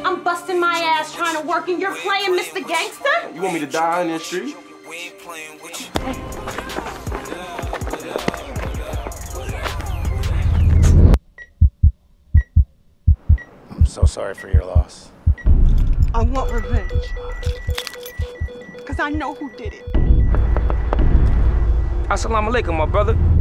I'm busting my ass trying to work and you're playing Mr. Gangster? You want me to die in the street? I'm so sorry for your loss. I want revenge. Because I know who did it. Assalamu alaikum, my brother.